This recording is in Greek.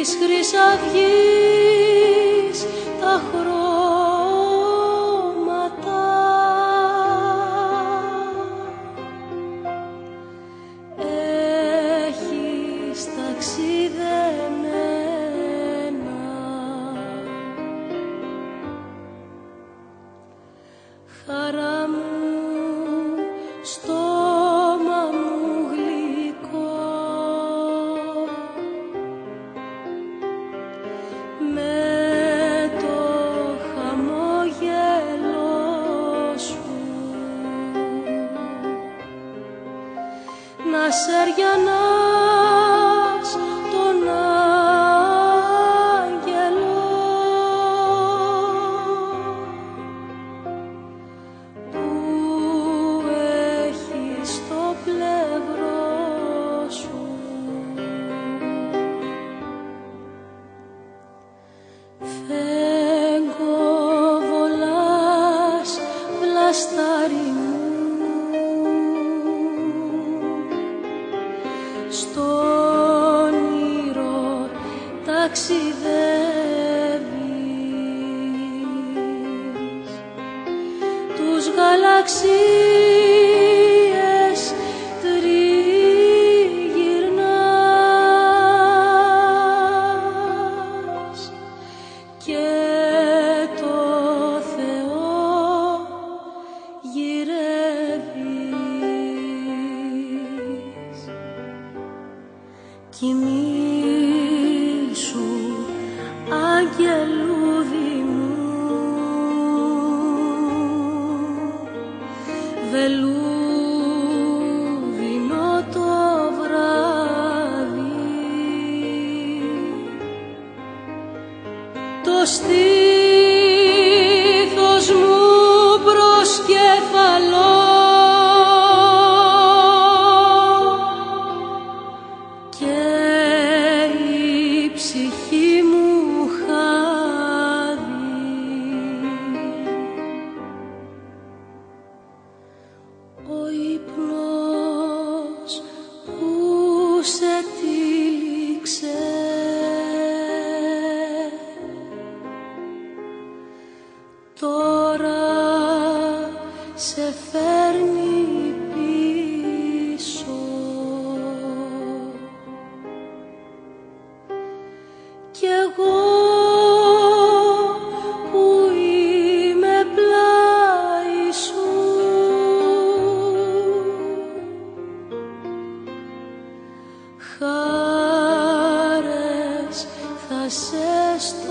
της χρυσαυγής τα χρώματα έχεις ταξιδεμένα, χαρά μου στόμα μου γλυκό, με το χαμόγελο σου να σαριανάς τον άγγελο που έχει στο πλευρό σου. Φέγγω βολάς βλαστάρι μου, στον όνειρο ταξιδεύεις, τους γαλαξίες τριγυρνάς και το Θεό γυρεύεις. Κοιμήσου, αγγελούδι μου, βελούδινο το βράδυ, το στήθος μου προσκεφαλό και η ψυχή μου χάδι. Ο ύπνος που σε τύλιξε τώρα σε φέρνει πίσω κι εγώ που είμαι πλάι σου χάρες θα σε